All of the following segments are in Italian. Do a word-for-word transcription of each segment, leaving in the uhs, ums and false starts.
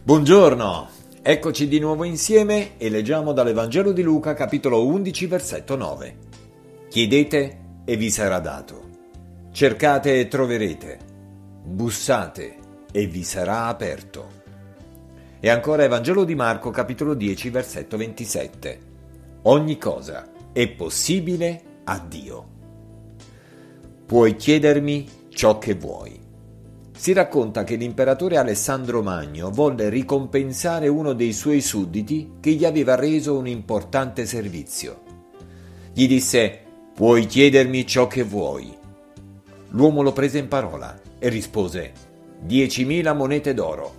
Buongiorno, eccoci di nuovo insieme e leggiamo dall'Evangelo di Luca, capitolo undici, versetto nove. Chiedete e vi sarà dato, cercate e troverete, bussate e vi sarà aperto. E ancora Evangelo di Marco, capitolo dieci, versetto ventisette. Ogni cosa è possibile a Dio. Puoi chiedermi ciò che vuoi. Si racconta che l'imperatore Alessandro Magno volle ricompensare uno dei suoi sudditi che gli aveva reso un importante servizio. Gli disse: «Puoi chiedermi ciò che vuoi». L'uomo lo prese in parola e rispose: «Diecimila monete d'oro».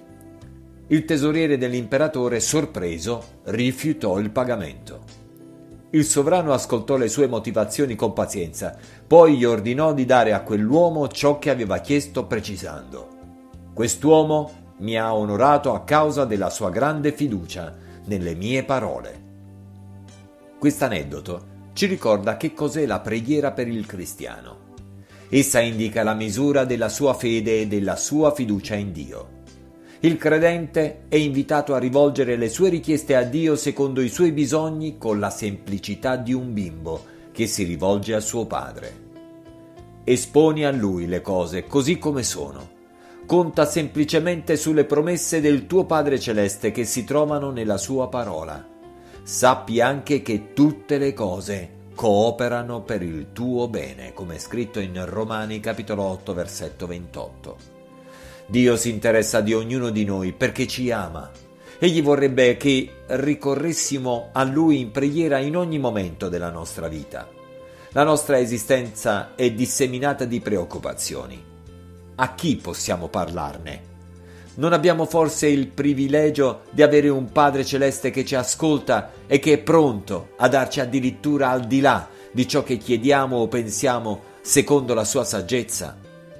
Il tesoriere dell'imperatore, sorpreso, rifiutò il pagamento. Il sovrano ascoltò le sue motivazioni con pazienza, poi gli ordinò di dare a quell'uomo ciò che aveva chiesto, precisando: «Quest'uomo mi ha onorato a causa della sua grande fiducia nelle mie parole». Quest'aneddoto ci ricorda che cos'è la preghiera per il cristiano. Essa indica la misura della sua fede e della sua fiducia in Dio. Il credente è invitato a rivolgere le sue richieste a Dio secondo i suoi bisogni con la semplicità di un bimbo che si rivolge a suo padre. Esponi a Lui le cose così come sono. Conta semplicemente sulle promesse del tuo Padre Celeste che si trovano nella sua parola. Sappi anche che tutte le cose cooperano per il tuo bene, come è scritto in Romani capitolo otto versetto ventotto. Dio si interessa di ognuno di noi perché ci ama. Egli vorrebbe che ricorressimo a Lui in preghiera in ogni momento della nostra vita. La nostra esistenza è disseminata di preoccupazioni. A chi possiamo parlarne? Non abbiamo forse il privilegio di avere un Padre Celeste che ci ascolta e che è pronto a darci addirittura al di là di ciò che chiediamo o pensiamo secondo la sua saggezza?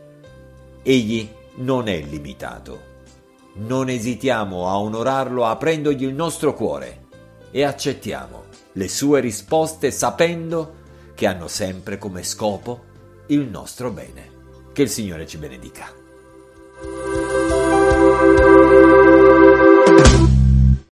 Egli non è limitato. Non esitiamo a onorarlo aprendogli il nostro cuore e accettiamo le sue risposte sapendo che hanno sempre come scopo il nostro bene. Che il Signore ci benedica.